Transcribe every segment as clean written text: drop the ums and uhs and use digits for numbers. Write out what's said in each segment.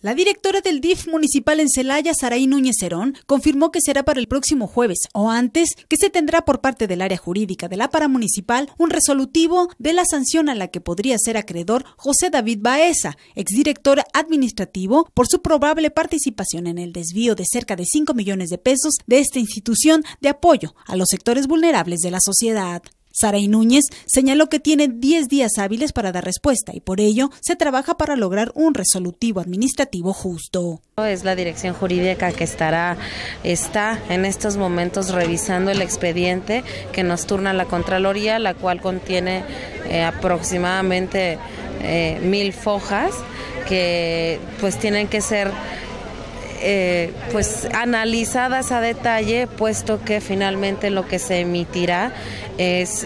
La directora del DIF municipal en Celaya, Saraí Núñez Cerón, confirmó que será para el próximo jueves o antes que se tendrá por parte del área jurídica de la paramunicipal un resolutivo de la sanción a la que podría ser acreedor José David Baeza, exdirector administrativo, por su probable participación en el desvío de cerca de 5 millones de pesos de esta institución de apoyo a los sectores vulnerables de la sociedad. Saraí Núñez señaló que tiene 10 días hábiles para dar respuesta y por ello se trabaja para lograr un resolutivo administrativo justo. Es la dirección jurídica que está en estos momentos revisando el expediente que nos turna la Contraloría, la cual contiene aproximadamente 1000 fojas que pues tienen que ser analizadas a detalle, puesto que finalmente lo que se emitirá es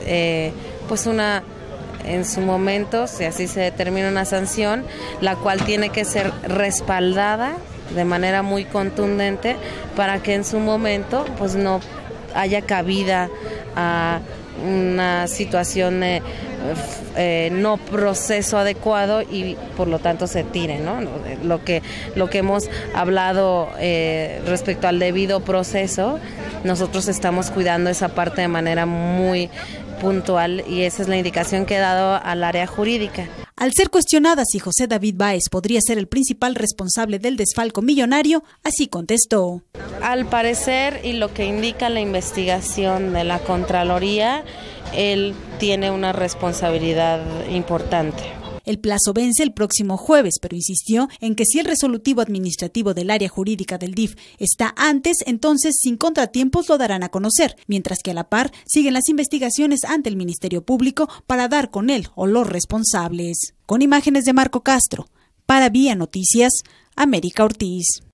en su momento, si así se determina, una sanción, la cual tiene que ser respaldada de manera muy contundente para que en su momento pues no haya cabida a una situación no proceso adecuado y por lo tanto se tire, ¿no? Lo que hemos hablado respecto al debido proceso, nosotros estamos cuidando esa parte de manera muy puntual y esa es la indicación que he dado al área jurídica. Al ser cuestionada si José David Báez podría ser el principal responsable del desfalco millonario, así contestó. Al parecer, y lo que indica la investigación de la Contraloría, él tiene una responsabilidad importante. El plazo vence el próximo jueves, pero insistió en que si el resolutivo administrativo del área jurídica del DIF está antes, entonces sin contratiempos lo darán a conocer, mientras que a la par siguen las investigaciones ante el Ministerio Público para dar con él o los responsables. Con imágenes de Marco Castro, para Vía Noticias, América Ortiz.